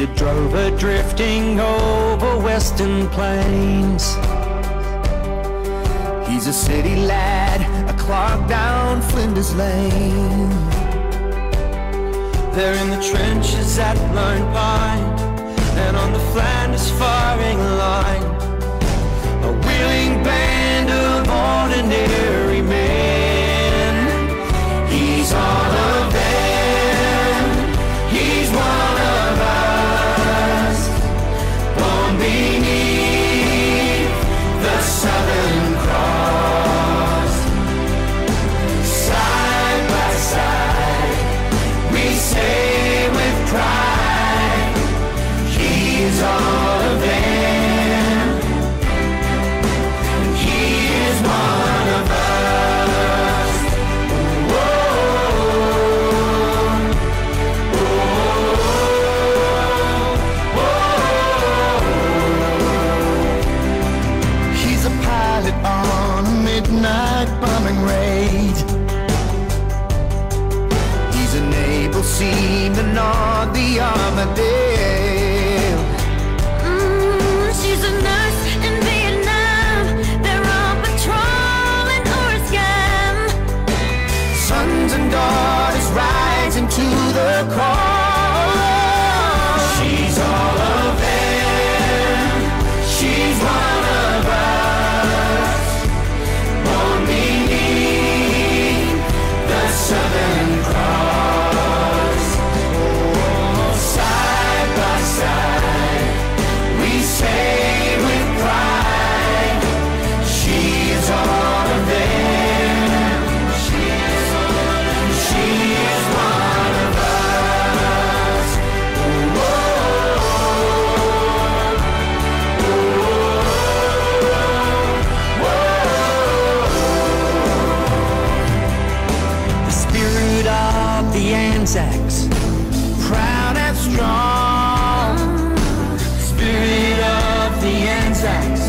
a drover drifting over western plains. He's a city lad, a clog down Flinders Lane. They're in the trenches at Lone Pine and on the Flanders firing line. A willing band of ordinary men. He's all of them, he's one of us, born beneath the Southern Cross. Side by side, we say with pride, he's all of them, he is one of us. He's a pilot on a midnight bombing raid. He's an able seaman on the Armadale. She's a nurse in Vietnam. They're on patrol in Oriscam. Sons and daughters rising to the call. She's all of them, she's one of us, born beneath the Southern Cross. Side by side, we say with pride, she is all of them, she is one of us. The spirit of the Anzacs, proud and strong. Spirit of the Anzacs,